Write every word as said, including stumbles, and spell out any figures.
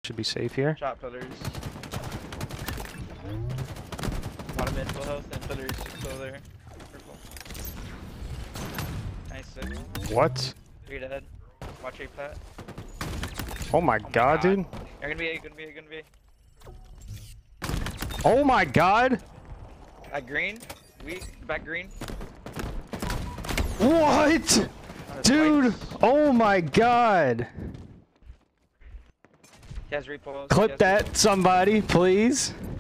Should be safe here. Shot pillars. Bottom mid, full health, and pillars just still there. Purple. Nice six. What? Three dead. Watch A plat. Oh my, Oh my god, god, dude. You're gonna be A, gonna be A, gonna be A. Oh my god. At green. We back green. What? Oh, Dude, white. oh my god. He has repos. Clip He has that, repos. somebody, please.